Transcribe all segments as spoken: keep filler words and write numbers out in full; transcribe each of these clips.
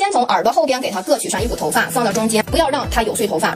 先从耳朵后边给它各取上一股头发，放到中间，不要让它有碎头发。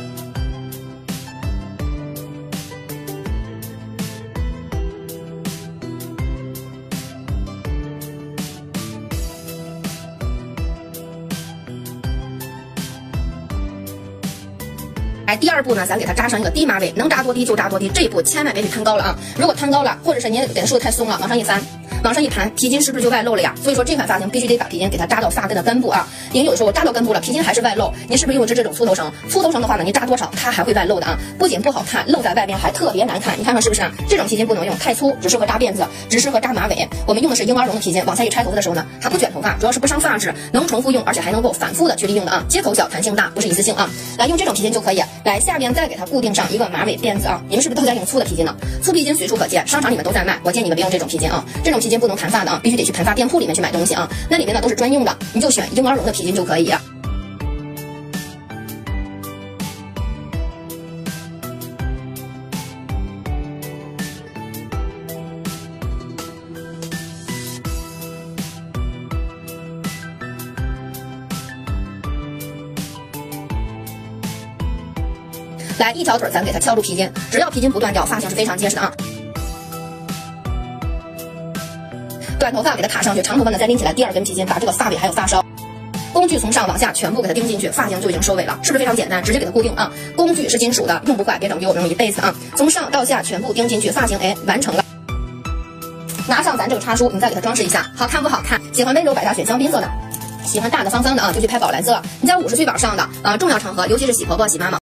来，第二步呢，咱给它扎上一个低马尾，能扎多低就扎多低，这一步千万别给摊高了啊！如果摊高了，或者是您给它梳的太松了，往上一翻，往上一盘，皮筋是不是就外露了呀？所以说这款发型必须得把皮筋给它扎到发根的根部啊！您有的时候扎到根部了，皮筋还是外露，您是不是用的是这种粗头绳？粗头绳的话呢，您扎多少它还会外露的啊！不仅不好看，露在外边还特别难看，你看看是不是啊？这种皮筋不能用，太粗，只适合扎辫子，只适合扎马尾。我们用的是婴儿绒的皮筋，往下一拆头发的时候呢，它不卷头发，主要是不伤发质，能重复用，而且还能够反复的去利用的啊！接口小，弹性大，不是一次性啊！来用这种皮筋就可以。来，下边再给它固定上一个马尾辫子啊！你们是不是都在用粗的皮筋呢？粗皮筋随处可见，商场里面都在卖，我建议你们别用这种皮筋啊！这种皮筋不能盘发的啊，必须得去盘发店铺里面去买东西啊，那里面呢都是专用的，你就选婴儿绒的皮筋就可以。来，一条腿咱给它敲住皮筋，只要皮筋不断掉，发型是非常结实的啊。短头发给它卡上去，长头发呢再拎起来第二根皮筋，把这个发尾还有发梢工具从上往下全部给它钉进去，发型就已经收尾了，是不是非常简单？直接给它固定啊！工具是金属的，用不坏别整丢，能用一辈子啊！从上到下全部钉进去，发型哎完成了。拿上咱这个插梳，你再给它装饰一下，好看不好看？喜欢温柔百搭选香槟色的，喜欢大大方方的啊，就去拍宝蓝色了。你家五十岁往上的啊，重要场合，尤其是喜婆婆、喜妈妈。